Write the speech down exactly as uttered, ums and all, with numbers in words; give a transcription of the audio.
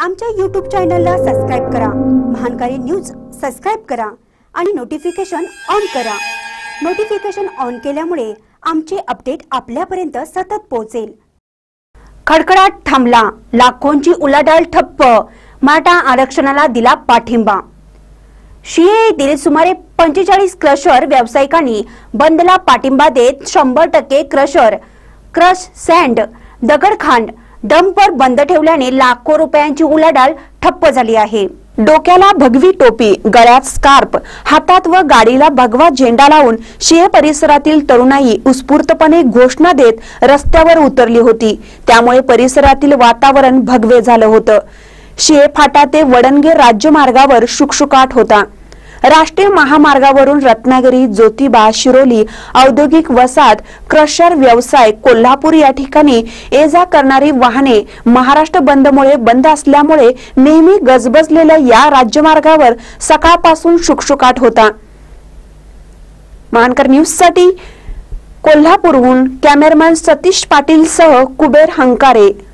आमच्या यूट्यूब चॅनलला सबस्क्राइब करा, महानकारी न्यूज सबस्क्राइब करा आणि नोटिफिकेशन ऑन करा। नोटिफिकेशन ऑन केल्यामुळे आमचे अपडेट आपल्यापर्यंत सतत पोहोचेल। खडखडाट थांबला, लाखोंची उलाढाल ठप्प, मराठा आरक्षणाला दिला पाठिंबा। शिएतील सुमारे पंचेचाळीस क्रशर व्यावसायिकांनी बंदला पाठिंबा देत शंभर टक्के क्रशर, क्रश सँड, दगडखांड, डंपर बंद ठेवल्याने लाखो रुपयांची उलाढाल ठप्प झाली आहे। डोक्याला भगवी टोपी, गळ्यात स्कार्फ, हातात व गाडीला भगवा झेंडा लावून शिए परिसरातील तरुणाई उत्स्फूर्तपणे घोषणा देत रस्त्यावर उतरली होती। त्यामुळे परिसरातील वातावरण भगवे झालं होतं। शिए फाटा ते वडणगे राज्यमार्गावर शुकशुकाट होता। राष्ट्रीय महामार्गावरून रत्नागिरी, ज्योतिबा, शिरोली औद्योगिक वसाहत, क्रशर व्यवसाय, कोल्हापूर या ठिकाणी ये जा करणारी वाहने महाराष्ट्र बंदमुळे बंद असल्यामुळे नेहमी गजबजलेल्या या राज्यमार्गावर सकाळपासून शुकशुकाट होता। महानकर न्यूज साठी कोल्हापूरहून कॅमेरामॅन सतीश पाटील सह कुबेर हंकारे।